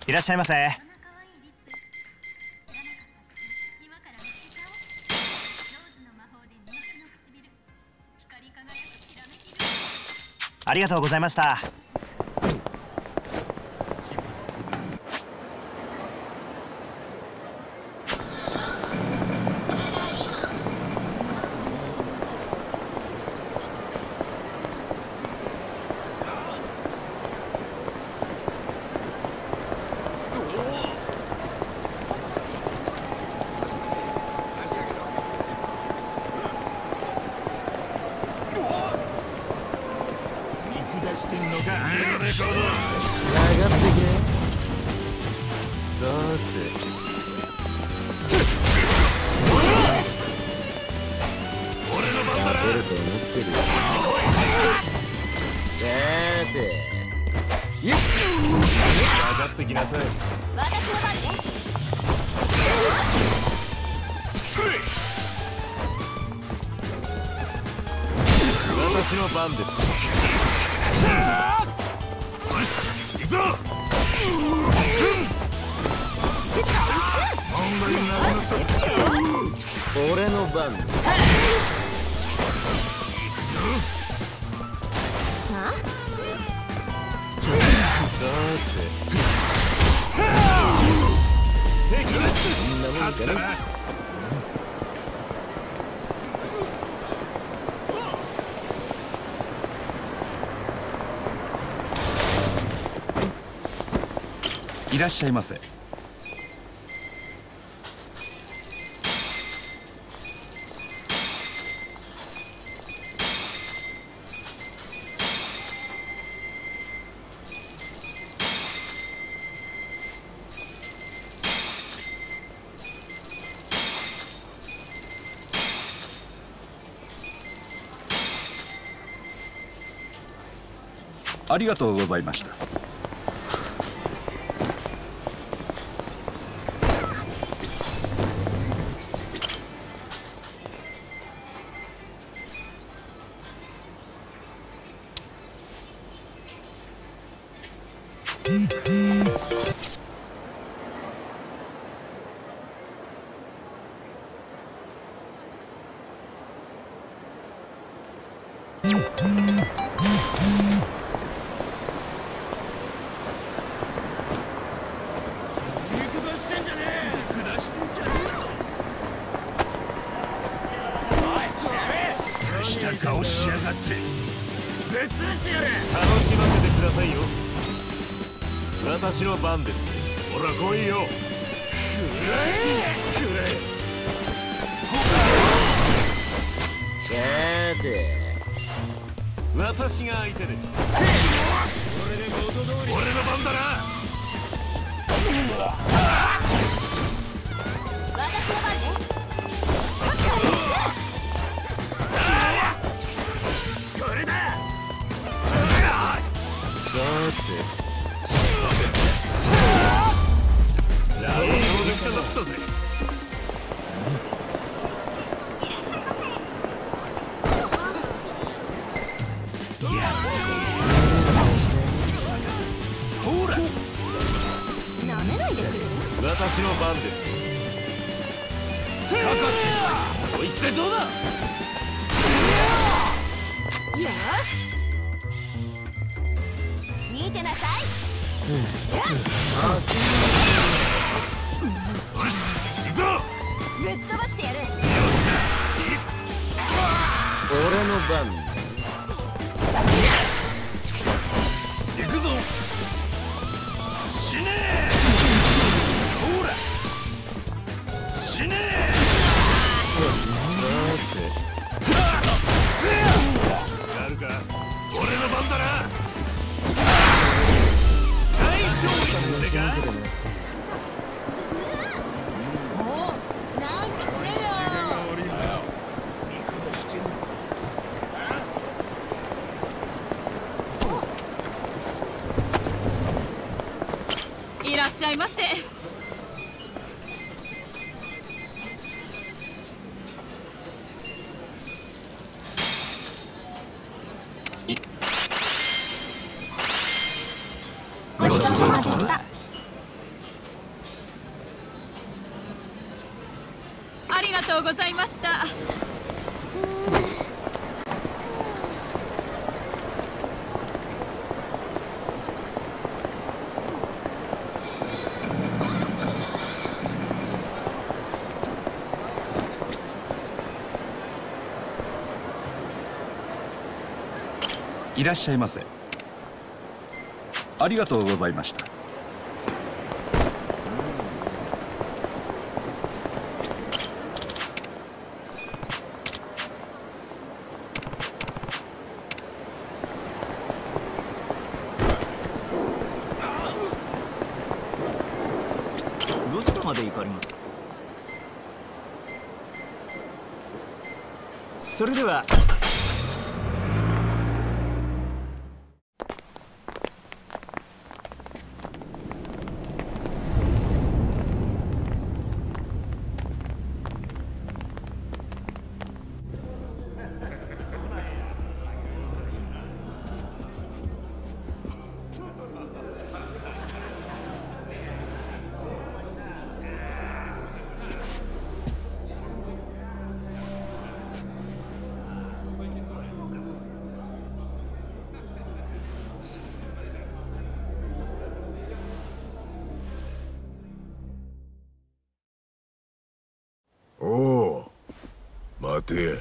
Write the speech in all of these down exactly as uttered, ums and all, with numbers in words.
いらっしゃいませ。ありがとうございました。 してんのか。下がってけ。さて俺の番だな。勝てると思ってるよ。さてよし、下がってきなさい。 私の番ね。 私の番です。よし、行くぞ。俺の番。行くぞ。さて。そんなもんかな。 いらっしゃいませ。ありがとうございました。 顔しやがって。別にしやれ。楽しませてくださいよ。私の番です。ほら来いよ。くらえくらえ。さて私が相手です。これで元通り。俺の番だな。 私の番ね。 さてラウンドで下だったぜ。ほらなめないでくれる。 私の番です。かかってこいつでどうだ。 よし、見てなさい。 よし、行くぞ。 ぶっ飛ばしてやる。 俺の番。行くぞ。死ねえ。ほら死ねえ。さてやるか。俺の番だな。 いらっしゃいませ。ごちそうさまでした。 とうございました。 いらっしゃいませ。ありがとうございました。 どちらまで行かれますか？それでは。 おお、待て。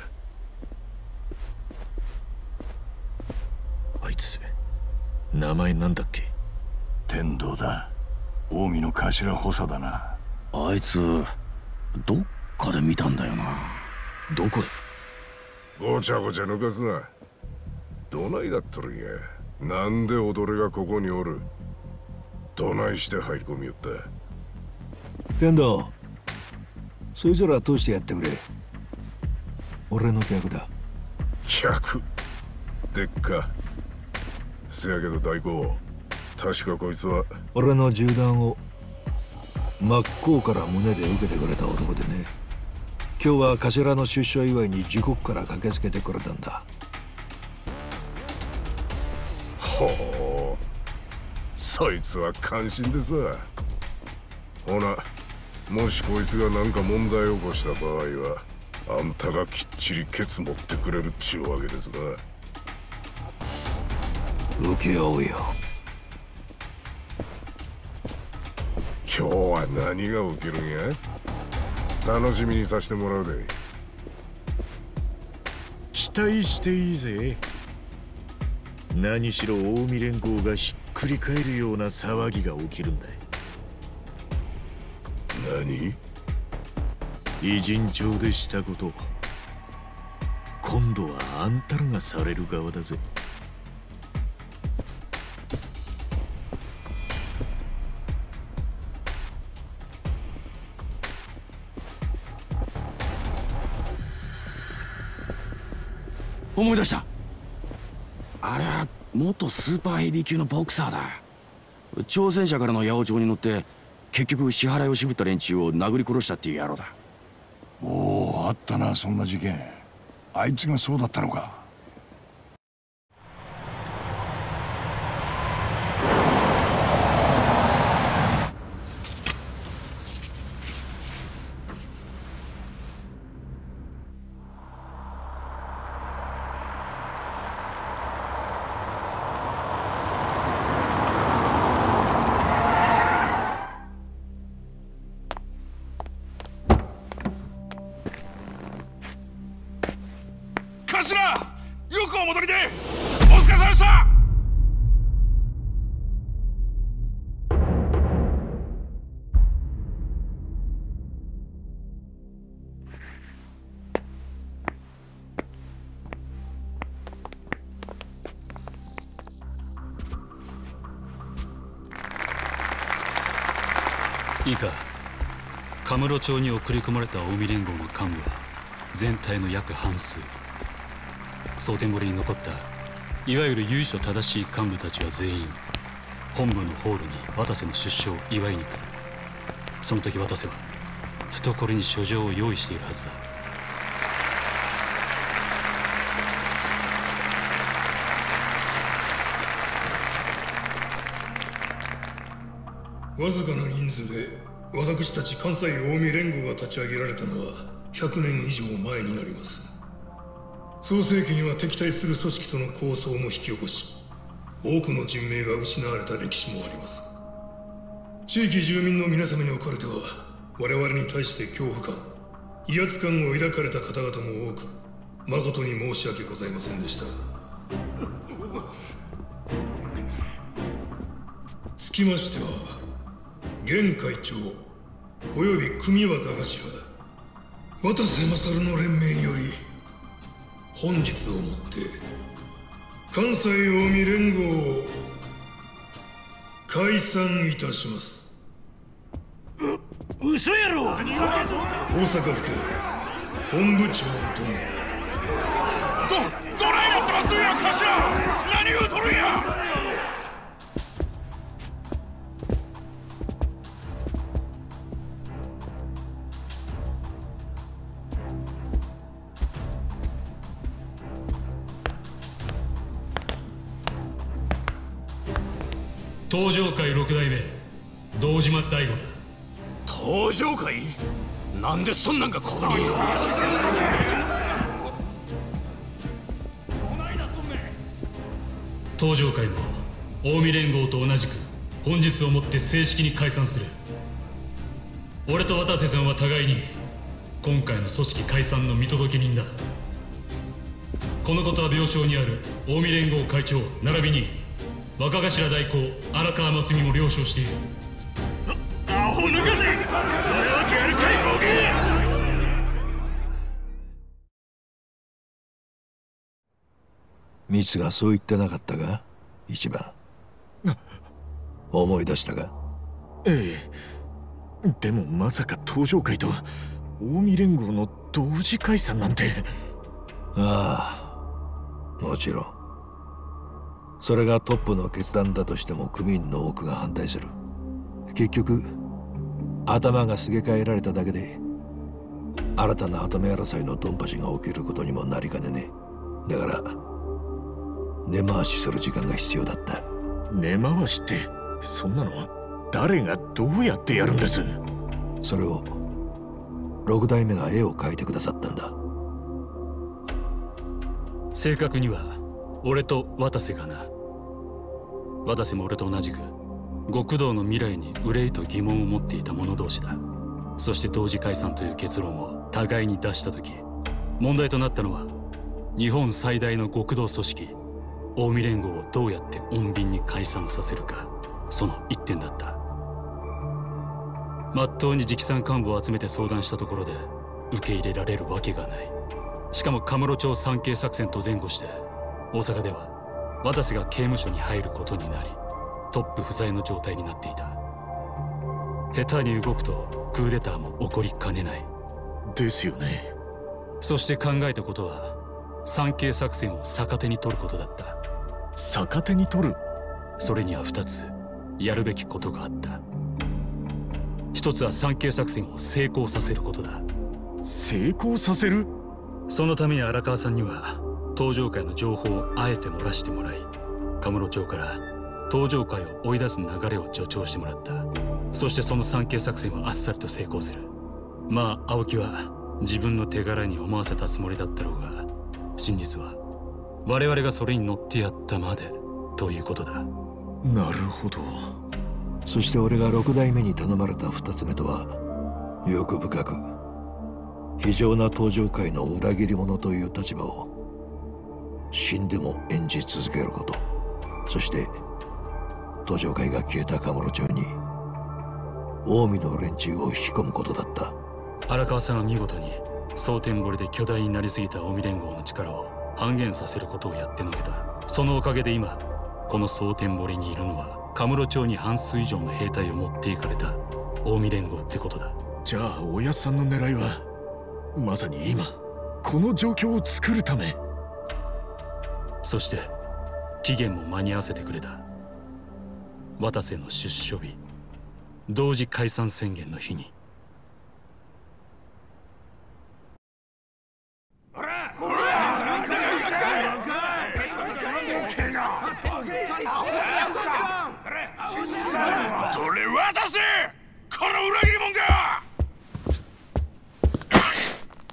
あいつ名前なんだっけ？ 天道だ。近江の頭補佐だな。 あいつどっかで見たんだよな。 どこで？ ごちゃごちゃ抜かすな。どないだっとるんや。なんで踊れがここにおる？どないして入り込みよった？ 天道、そいつら通してやってくれ。俺の客だ。 客でっか。せやけど大公、確かこいつは俺の銃弾を真っ向から胸で受けてくれた男でね。今日は頭の出所祝いに自国から駆けつけてくれたんだ。 ほう、そいつは感心でさ。ほな、もしこいつが何か問題を起こした場合は、あんたがきっちりケツ持ってくれるっちゅうわけですな。 請け負うよ。 今日は何が起きるんや？楽しみにさせてもらうで。 期待していいぜ。何しろ近江連合がひっくり返るような騒ぎが起きるんだ。 何？ 偉人帳でしたこと、今度はあんたらがされる側だぜ。 思い出した。あれは元スーパーヘビー級のボクサーだ。挑戦者からの八百長に乗って結局支払いを渋った連中を殴り殺したっていう野郎だ。 おお、あったな、そんな事件。あいつがそうだったのか。 頭、よくお戻りで。お疲れ様でした。 いいか、カムロ町に送り込まれた近江連合の幹部は全体の約半数。蒼天堀に残ったいわゆる由緒正しい幹部たちは全員本部のホールに渡瀬の出所を祝いに来る。その時渡瀬は懐に書状を用意しているはずだ。 わずかな人数で私たち関西近江連合が立ち上げられたのはひゃくねん以上前になります。創世紀には敵対する組織との抗争も引き起こし、多くの人命が失われた歴史もあります。地域住民の皆様におかれては、我々に対して恐怖感、威圧感を抱かれた方々も多く、誠に申し訳ございませんでした。つきましては、現会長および組若頭渡瀬勝の連名により、本日をもって関西近江連合を解散いたします。 う、嘘やろ。 大阪府警本部長殿。 ど、どないなってますんや、頭。何言うとるんや。 東上会六代目堂島大吾だ。 東上会？なんでそんなんがここに。 東上会も近江連合と同じく本日をもって正式に解散する。俺と渡瀬さんは互いに今回の組織解散の見届け人だ。このことは病床にある近江連合会長並びに若頭代行荒川真澄も了承している。 アホ抜かせ。そんなわけあるかい、ボケ。 ミツがそう言ってなかったか、一番。思い出したか。 ええ。でもまさか東上会と近江連合の同時解散なんて。 ああ、もちろん。それがトップの決断だとしても組員の多くが反対する。結局頭がすげ替えられただけで新たな跡目争いのドンパチが起きることにもなりかねねえ。だから根回しする時間が必要だった。 根回しって、そんなの誰がどうやってやるんです？ それを六代目が絵を描いてくださったんだ。 正確には俺と渡瀬がな。渡瀬も俺と同じく極道の未来に憂いと疑問を持っていた者同士だ。そして同時解散という結論を互いに出した時、問題となったのは日本最大の極道組織近江連合をどうやって穏便に解散させるか、その一点だった。まっとうに直参幹部を集めて相談したところで受け入れられるわけがない。しかもカムロ町三景作戦と前後して大阪では渡瀬が刑務所に入ることになり、トップ不在の状態になっていた。下手に動くとクーデターも起こりかねない。 ですよね。 そして考えたことは三景作戦を逆手に取ることだった。 逆手に取る？ それには二つやるべきことがあった。一つは三景作戦を成功させることだ。 成功させる？ そのために荒川さんには東上会の情報をあえて漏らしてもらい、カムロ町から東上会を追い出す流れを助長してもらった。そしてその三景作戦はあっさりと成功する。まあ青木は自分の手柄に思わせたつもりだったろうが、真実は我々がそれに乗ってやったまでということだ。 なるほど。 そして俺が六代目に頼まれた二つ目とは、欲深く非常な東上界の裏切り者という立場を死んでも演じ続けること。そして東上界が消えたカムロ町に近江の連中を引き込むことだった。 荒川さんは見事に蒼天堀で巨大になりすぎた近江連合の力を半減させることをやってのけた。そのおかげで今この蒼天堀にいるのはカムロ町に半数以上の兵隊を持っていかれた近江連合ってことだ。 じゃあおやっさんの狙いはまさに今この状況を作るため。 そして期限も間に合わせてくれた。渡瀬の出所日、同時解散宣言の日に。 どれ渡せ、この裏切り者が。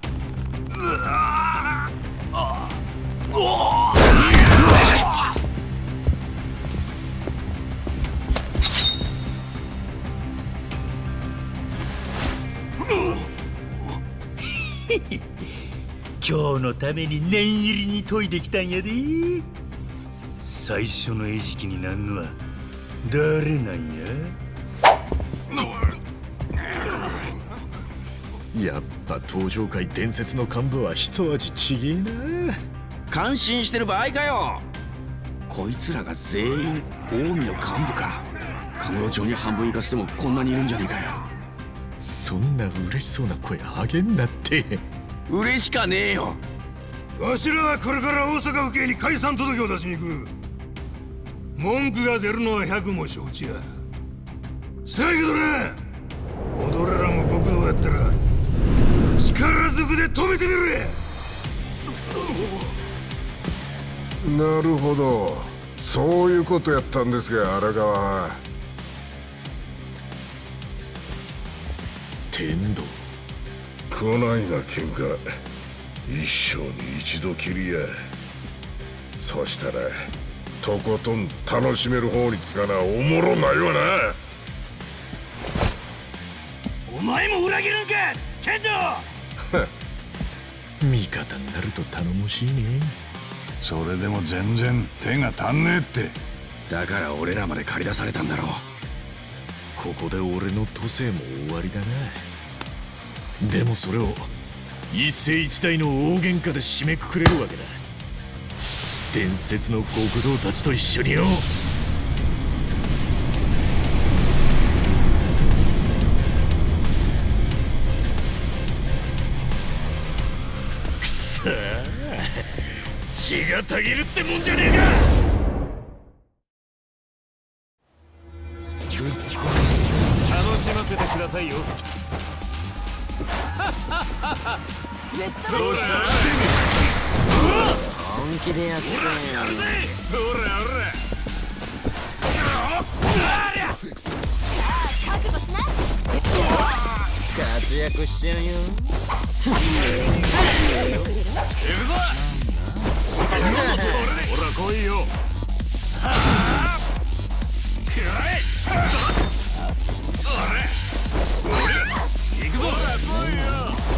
今日のために念入りに研いできたんやで。最初の餌食になんのは誰なんや？ やっぱ登場界伝説の幹部は一味ちげえな。 感心してる場合かよ。こいつらが全員近江の幹部か。カムロ町に半分行かせてもこんなにいるんじゃねえかよ。 そんな嬉しそうな声あげんなって。 嬉しかねえよ。 わしらはこれから大阪府警に解散届を出しに行く。文句が出るのは百も承知や。せやけどな、俺らも極道やったら力ずくで止めてみるや。 なるほど、そういうことやったんですが、荒川は。 天道、 こないな喧嘩一生に一度きりや。そしたらとことん楽しめる方につかな、おもろないわな。 お前も裏切るんか天道。 味方になると頼もしいね。 それでも全然手が足んねえって。 だから俺らまで駆り出されたんだろう。 ここで俺の都政も終わりだな。でもそれを一世一代の大喧嘩で締めくくれるわけだ。伝説の極道たちと一緒によ。くそー、血がたぎるってもんじゃねえか。 楽しませてくださいよ。 どうした本気でやってんやるぜ。 ほらほら。 覚悟しな。 活躍しちゃうよ。 行くぞ。ほら来いよ。くらえ。行くぞ。来いよ。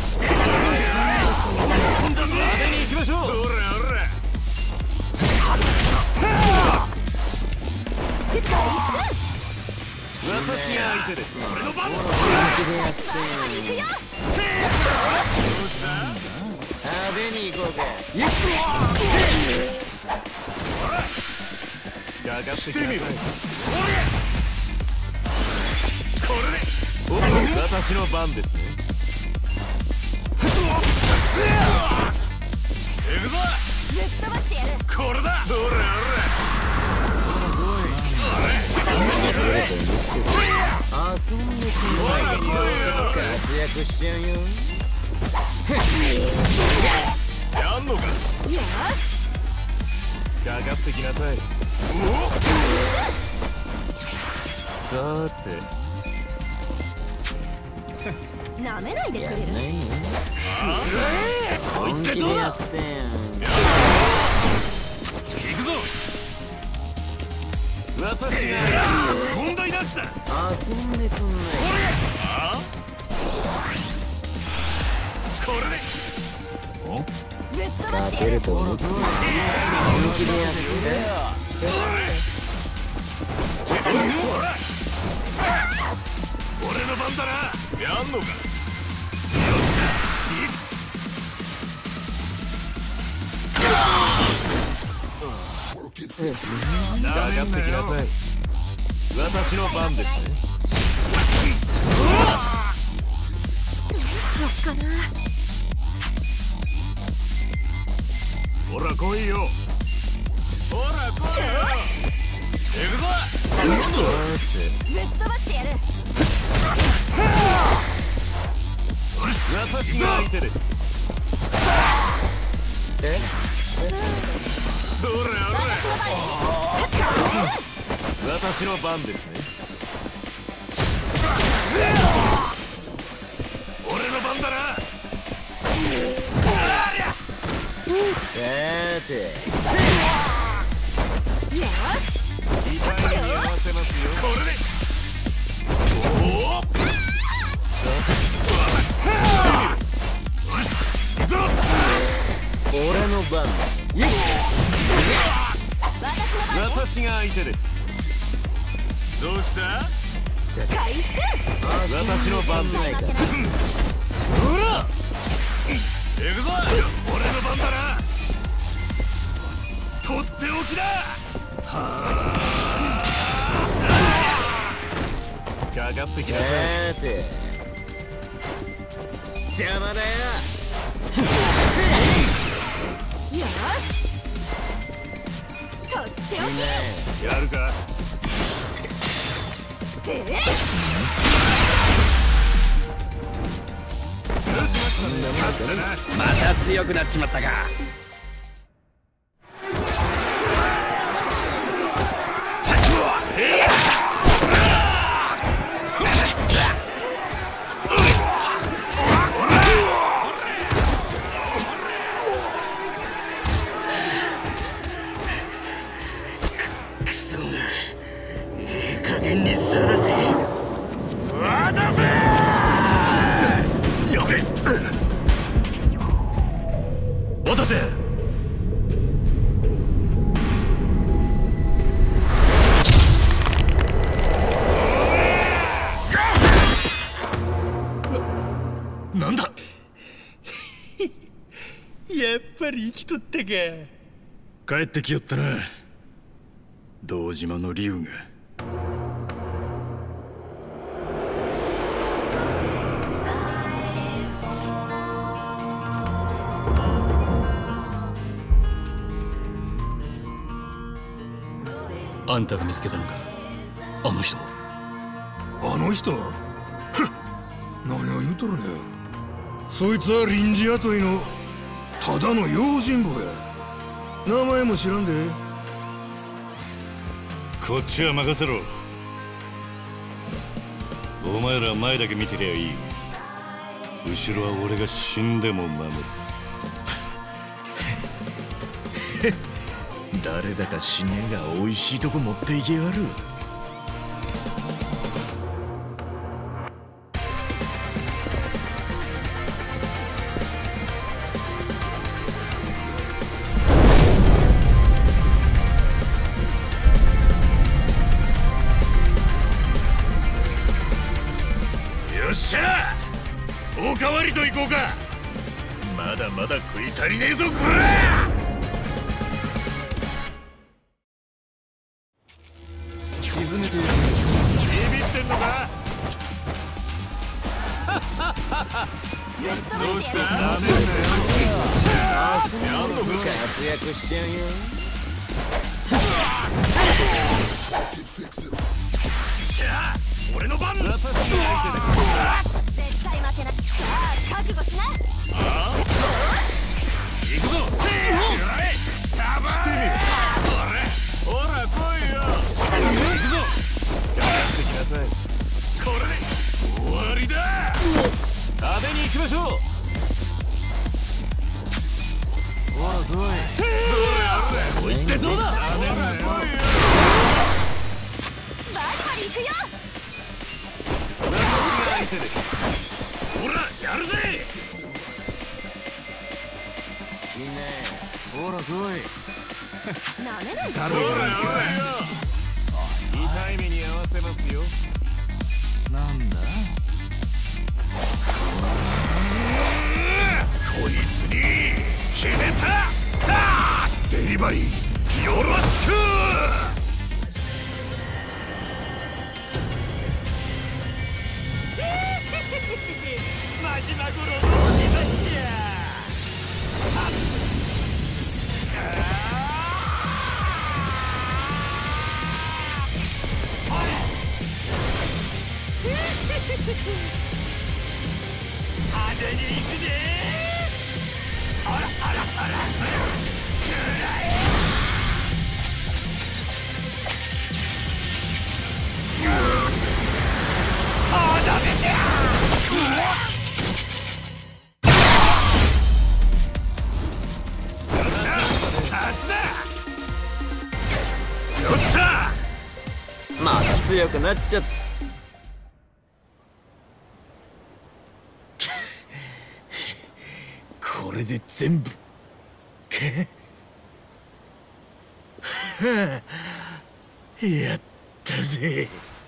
派手に行きましょう。ほらほら。私が相手です。俺の番だ。 本気でやってんやる。 行くよ。 派手に行こうか。 かかってきなさい。これで私の番ですね。行くぞ。 ぶっ飛ばしてやる。 これだ。ほらほら。 遊んでくんない。活躍しちゃうよ。 やんのか。 よし。 かかってきなさい。さーて。 なめないでくれる。 本気でやってん。 行くぞ。私が問題なしだ。 遊んでくんない。 これで。 ぶっ飛ばしてやる。 勝てると思って本気でやって俺の番だな。やんのか。かかってきなさい。私の番ですね。 どうしよっかな。 ほら来いよ。ほら来いよ。行くぞ。 ぶっ飛ばしてやる。 私が相手です。 えどれあれ。私の番ですね。俺の番だな。 さーて。 よし。 痛い目に合わせますよ。これで。おお。さあ。よし。行くぞ。 私が相手です。どうした？私の番だ。ほら行くぞ。俺の番だな。とっておきだ。はあ、かかってきなさい。 さて邪魔だよ。 よしとっておき。 やるか。 てれまた強くなっちまったか。 くそがいい加減にさらせ。渡せ。やべ。 渡せ。な、なんだ。 やっぱり生きとったか。 帰ってきよったな、堂島の竜が。 あんたが見つけたのか、あの人。 あの人？何を言うとるんや。そいつは臨時雇いのただの用心棒や。名前も知らんで。 こっちは任せろ。お前ら前だけ見てりゃいい。後ろは俺が死んでも守る。 誰だか死ねんが美味しいとこ持っていけやがる。 よっしゃ、おかわりといこうか。まだまだ食い足りねえぞこら。 沈めてやる。ビビってんのか。どうした？ダメだよ。 明日も活躍しちゃうよ。 しゃあ、俺の番。 私が相手だ。 絶対負けない。さあ覚悟しな。 ああ、行くぞ。せーの。たばれ。 ほら来いよ。行くぞ。かかってきなさい。 これで終わりだ。 派手に行きましょう。ほら来い。どれある。こいつでどうだ。派手に来いよ。 バリバリ行くよ。 私が相手です。 ほらやるぜ。 いいね。ほら来い。 なめないで。 ほらほらよ。痛い目に合わせますよ。 なんだ。 こいつに決めた。デリバリーよろしく。マジマグロの出ましや。派手に行くぜ。あらあらあらあら。くらえ。あダメじゃ。勝ちだ。よっしゃ。 また強くなっちゃった。 これで全部か。 やったぜ。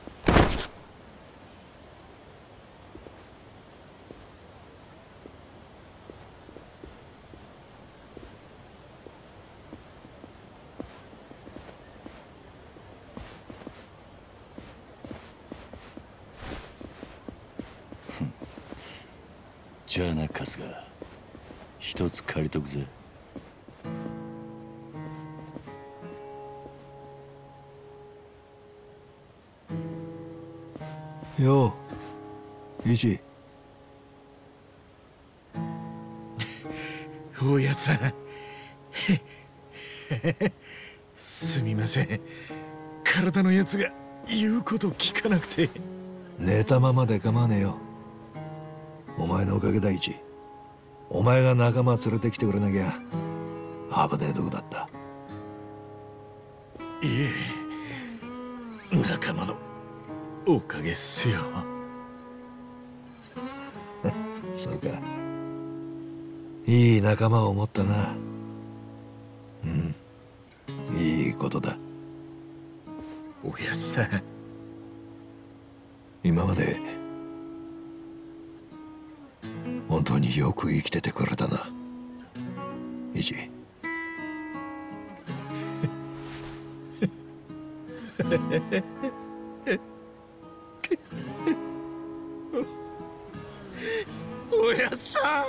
じゃあな春日、一つ借りとくぜ。 よう、イチ。 大家さんすみません、体のやつが言うこと聞かなくて。 寝たままで構わねえよ。お前のおかげだ、イチ。お前が仲間連れてきてくれなきゃ危ねえとこだった。 いえ、仲間のおかげっすよ。 そうか、いい仲間を持ったな。うん、いいことだ。 おやっさん、 今まで本当によく生きててくれたな、イチ。 おやっさん。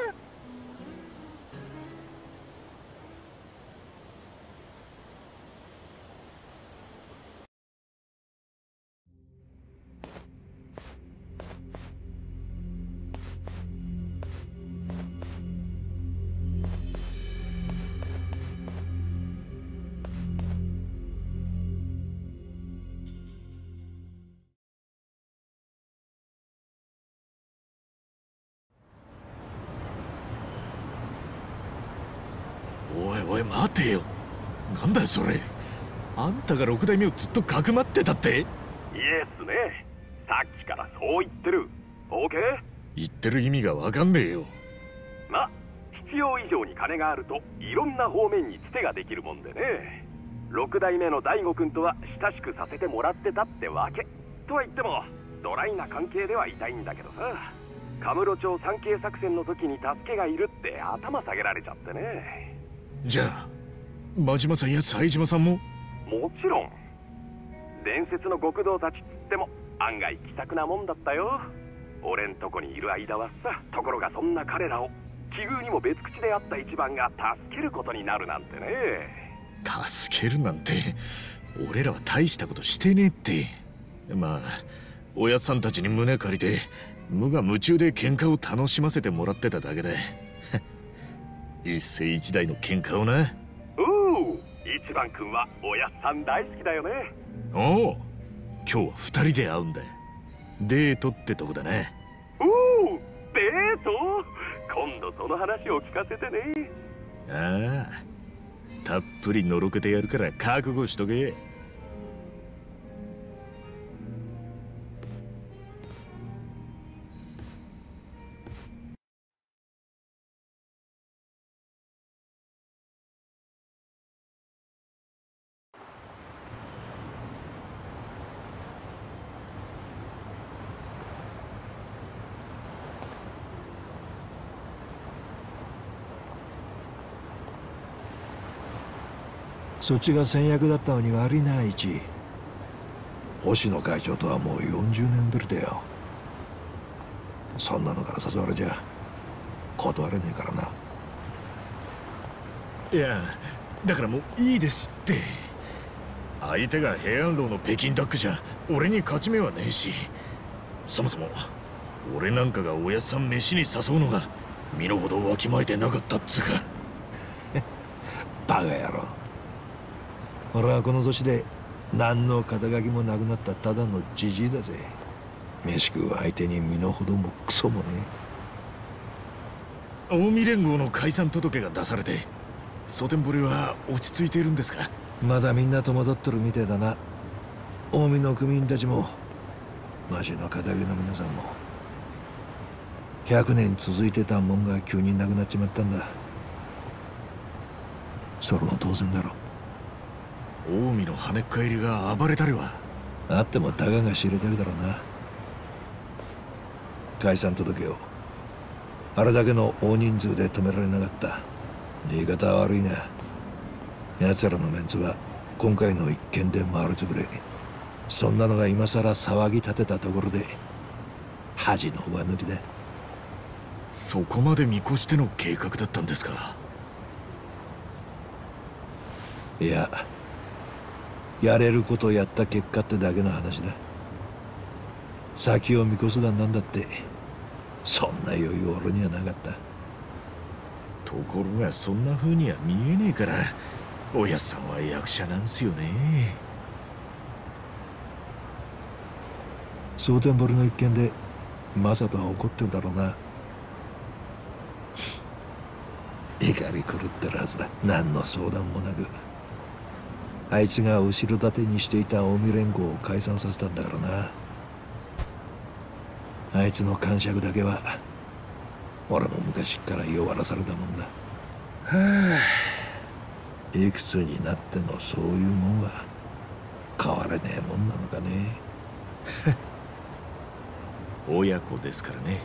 おいおい待てよ、なんだよそれ。あんたが六代目をずっとかくまってたって。 イエスね、さっきからそう言ってる。オーケー？ 言ってる意味がわかんねえよ。 ま、必要以上に金があるといろんな方面につてができるもんでね。六代目の大悟くんとは親しくさせてもらってたってわけ。とは言ってもドライな関係ではいたいんだけどさ、カムロ町三景作戦の時に助けがいるって頭下げられちゃってね。 じゃあ真島さんや冴島さんも？ もちろん。伝説の極道たちっつっても案外気さくなもんだったよ。俺んとこにいる間はさ。ところがそんな彼らを奇遇にも別口であった一番が助けることになるなんてね。 助けるなんて俺らは大したことしてねえって。まあおやっさんたちに胸借りて無我夢中で喧嘩を楽しませてもらってただけだ。一世一代の喧嘩をな。 おお、一番くんはおやっさん大好きだよね。 おお、今日は二人で会うんだ。デートってとこだな。 おお、デート？今度その話を聞かせてね。 ああ、たっぷりのろけてやるから覚悟しとけ。 そっちが先約だったのに悪いな、イチ。星野会長とはもうよんじゅうねんぶりだよ。そんなのから誘われちゃ断れねえからな。 いや、だからもういいですって。相手が平安楼の北京ダックじゃ俺に勝ち目はねえし、そもそも俺なんかがおやっさん飯に誘うのが身の程わきまえてなかったっつうか。 バカ野郎。俺はこの年で何の肩書きもなくなったただのジジイだぜ。飯食う相手に身の程もクソもねえ。近江連合の解散届が出されて蒼天堀は落ち着いているんですか？ まだみんな戸惑ってるみてえだな。近江の組員たちも町の肩書きの皆さんも。ひゃくねん続いてたもんが急になくなっちまったんだ。それも当然だろ。 近江の跳ねっ返りが暴れたりは。 あってもたかが知れてるだろうな。解散届をあれだけの大人数で止められなかった。言い方は悪いが、奴らのメンツは今回の一件で丸つぶれ。そんなのが今さら騒ぎ立てたところで恥の上塗りだ。 そこまで見越しての計画だったんですか。 いや、やれることをやった結果ってだけの話だ。先を見越すだなんだってそんな余裕俺にはなかった。 ところがそんな風には見えねえから、おやっさんは役者なんすよね。 蒼天堀の一件でマサトは怒ってるだろうな。怒り狂ってるはずだ。何の相談もなくあいつが後ろ盾にしていた近江連合を解散させたんだからな。あいつの感触だけは俺も昔から弱らされたもんだ。はあ、いくつになってもそういうもんは変われねえもんなのかね。 親子ですからね。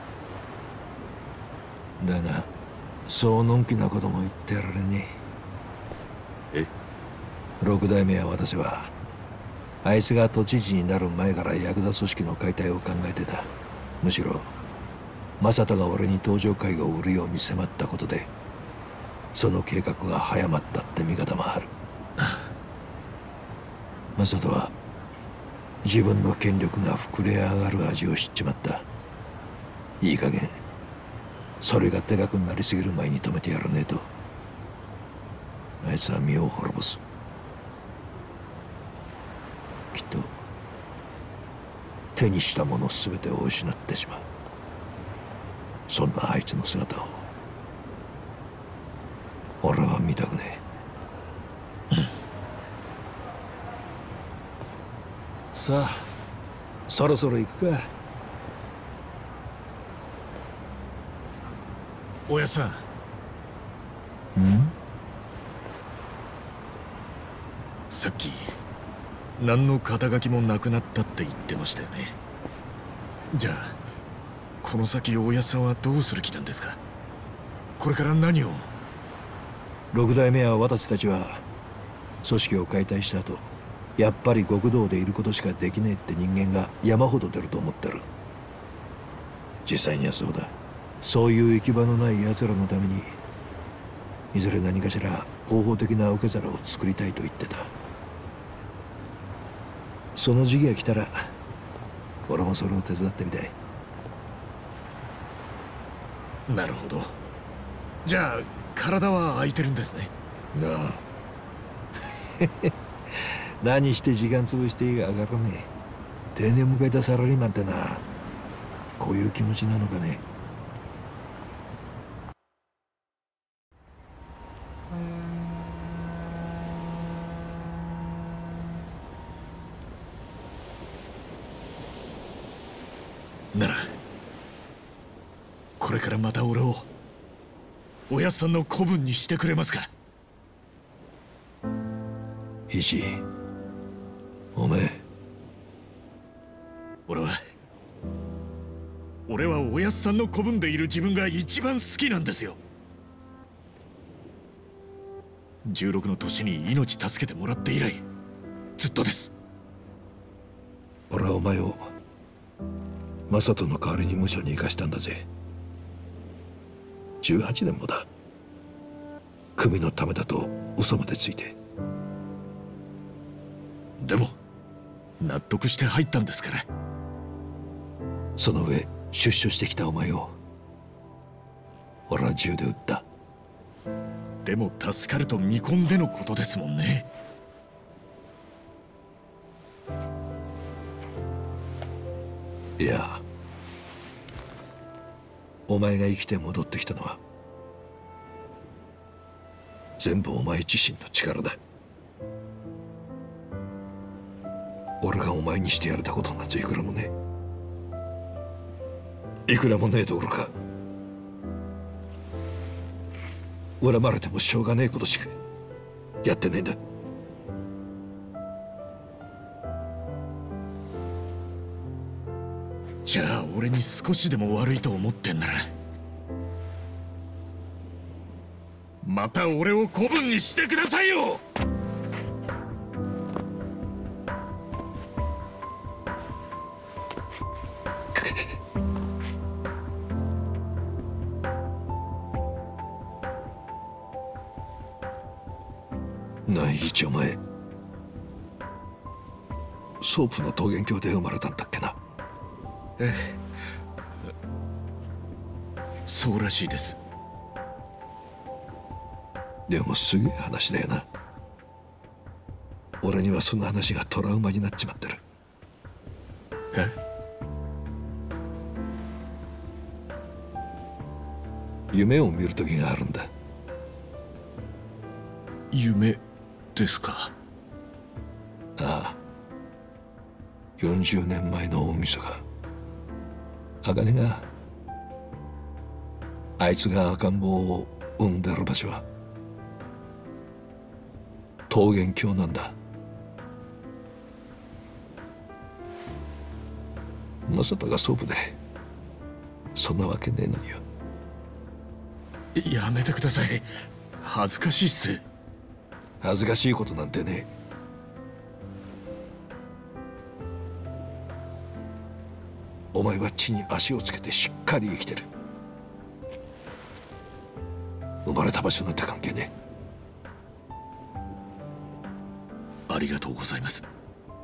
だがそうのんきなことも言ってられねえ。え六代目や私はあいつが都知事になる前からヤクザ組織の解体を考えてた。むしろ正人が俺に登場会を売るように迫ったことでその計画が早まったって見方もある。正人は自分の権力が膨れ上がる味を知っちまった。いい加減それがでかくなりすぎる前に止めてやらねえとあいつは身を滅ぼす。きっと手にしたもの全てを失ってしまう。そんなあいつの姿を俺は見たくねえ。さあそろそろ行くか。 おやさん。 んさっき何の肩書きもなくなったって言ってましたよね。じゃあこの先大家さんはどうする気なんですか。これから何を。 六代目は私たちは組織を解体した後やっぱり極道でいることしかできねえって人間が山ほど出ると思ってる。実際にはそうだ。そういう行き場のない奴らのためにいずれ何かしら合法的な受け皿を作りたいと言ってた。その時期が来たら俺もそれを手伝ってみたい。 なるほど。じゃあ体は空いてるんですね。 なあ何して時間潰していいか分からねえ。定年迎えたサラリーマンってなこういう気持ちなのかね。 ならこれからまた俺をおやっさんの子分にしてくれますか。 石おめえ俺は俺はおやっさんの子分でいる自分が一番好きなんですよ。じゅうろくの年に命助けてもらって以来ずっとです。 俺はお前を正人の代わりに無所に行かしたんだぜ。じゅうはちねんもだ。組のためだと嘘までついて。 でも納得して入ったんですから。 その上出所してきたお前を俺は銃で撃った。 でも助かると見込んでのことですもんね。 いやお前が生きて戻ってきたのは全部お前自身の力だ。俺がお前にしてやれたことなんていくらもねえ。いくらもねえどころか恨まれてもしょうがねえことしかやってねえんだ。 じゃあ俺に少しでも悪いと思ってんならまた俺を子分にしてくださいよ。 何一お前ソープの桃源郷で生まれたんだっけな。 ええ、そうらしいです。 でもすげえ話だよな。俺にはその話がトラウマになっちまってる。 え？ 夢を見る時があるんだ。 夢ですか？ ああ、よんじゅうねんまえの大晦日、茜があいつが赤ん坊を産んでる場所は桃源郷なんだ。まさかがソープでそんなわけねえのによ。 やめてください、恥ずかしいっす。 恥ずかしいことなんてねえ。お前は地に足をつけてしっかり生きてる。生まれた場所なんて関係ねえ。 ありがとうございます。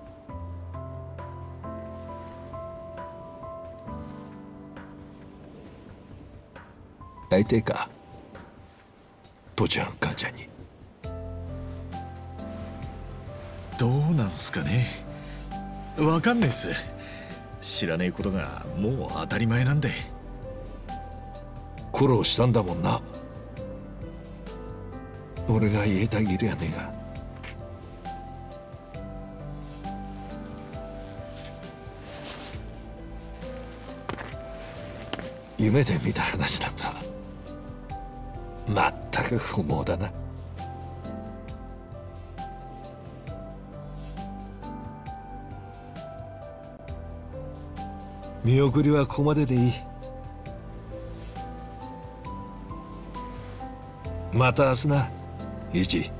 会いてえか、父ちゃん母ちゃんに。 どうなんすかね、わかんねえっす。知らねえことがもう当たり前なんで。 苦労したんだもんな。俺が言えたぎりやねえが。夢で見た話だとまったく不毛だな。見送りはここまででいい。また明日な、イチ。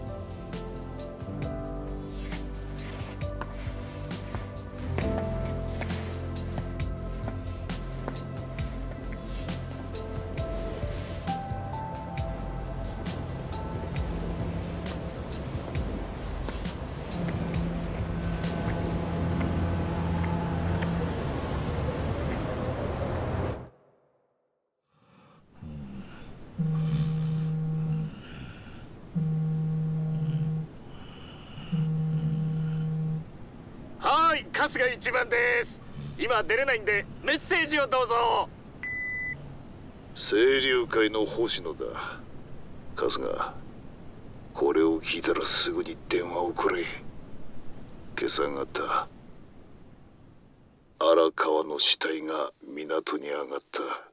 はい、春日一番です。今出れないんでメッセージをどうぞ。 清流会の星野だ。春日、これを聞いたらすぐに電話をくれ。今朝方荒川の死体が港に上がった。